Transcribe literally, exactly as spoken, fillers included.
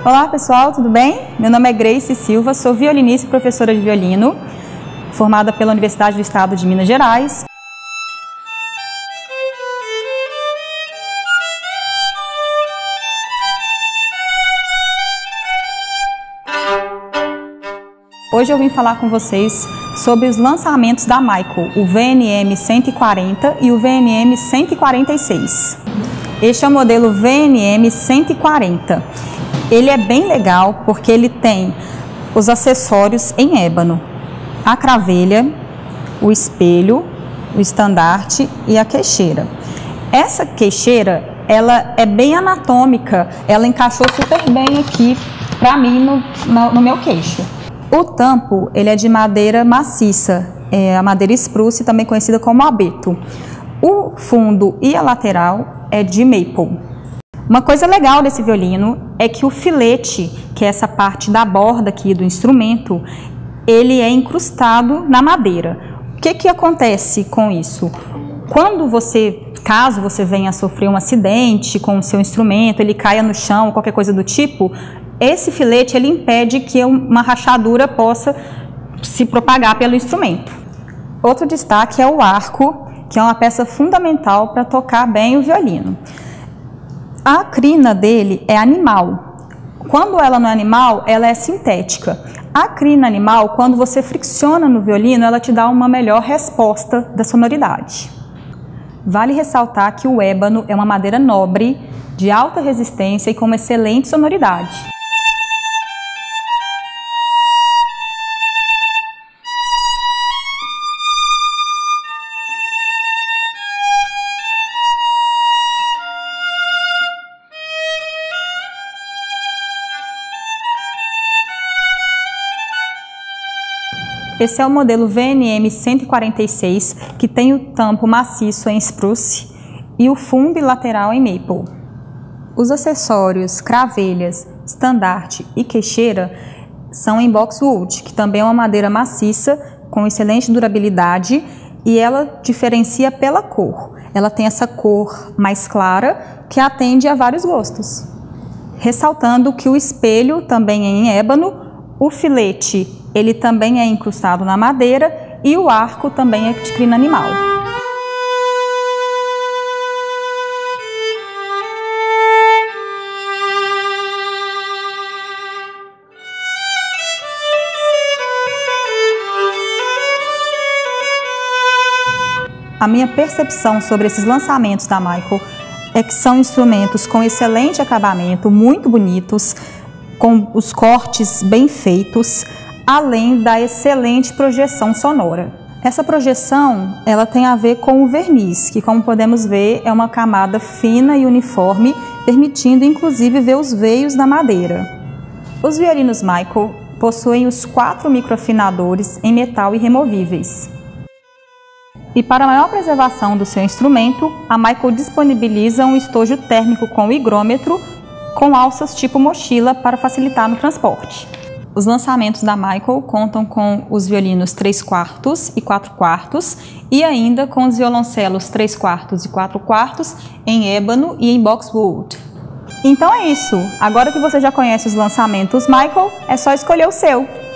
Olá pessoal, tudo bem? Meu nome é Grace Silva, sou violinista e professora de violino, formada pela Universidade do Estado de Minas Gerais. Hoje eu vim falar com vocês sobre os lançamentos da Michael, o V N M cento e quarenta e o V N M cento e quarenta e seis. Este é o modelo V N M cento e quarenta. Ele é bem legal porque ele tem os acessórios em ébano, a cravelha, o espelho, o estandarte e a queixeira. Essa queixeira, ela é bem anatômica, ela encaixou super bem aqui para mim no, no, no meu queixo. O tampo, ele é de madeira maciça, é a madeira spruce, também conhecida como abeto. O fundo e a lateral é de maple. Uma coisa legal desse violino é que o filete, que é essa parte da borda aqui do instrumento, ele é incrustado na madeira. O que que acontece com isso? Quando você, caso você venha a sofrer um acidente com o seu instrumento, ele caia no chão, qualquer coisa do tipo, esse filete ele impede que uma rachadura possa se propagar pelo instrumento. Outro destaque é o arco, que é uma peça fundamental para tocar bem o violino. A crina dele é animal. Quando ela não é animal, ela é sintética. A crina animal, quando você fricciona no violino, ela te dá uma melhor resposta da sonoridade. Vale ressaltar que o ébano é uma madeira nobre, de alta resistência e com uma excelente sonoridade. Esse é o modelo V N M cento e quarenta e seis, que tem o tampo maciço em spruce e o fundo e lateral em maple. Os acessórios, cravelhas, estandarte e queixeira são em boxwood, que também é uma madeira maciça com excelente durabilidade e ela diferencia pela cor. Ela tem essa cor mais clara que atende a vários gostos. Ressaltando que o espelho também é em ébano, o filete ele também é incrustado na madeira e o arco também é de crina animal. A minha percepção sobre esses lançamentos da Michael é que são instrumentos com excelente acabamento, muito bonitos, com os cortes bem feitos, além da excelente projeção sonora. Essa projeção, ela tem a ver com o verniz, que como podemos ver é uma camada fina e uniforme, permitindo inclusive ver os veios da madeira. Os violinos Michael possuem os quatro microafinadores em metal irremovíveis. E para maior preservação do seu instrumento, a Michael disponibiliza um estojo térmico com higrômetro com alças tipo mochila para facilitar no transporte. Os lançamentos da Michael contam com os violinos três quartos e quatro quartos e ainda com os violoncelos três quartos e quatro quartos em ébano e em boxwood. Então é isso, agora que você já conhece os lançamentos Michael, é só escolher o seu.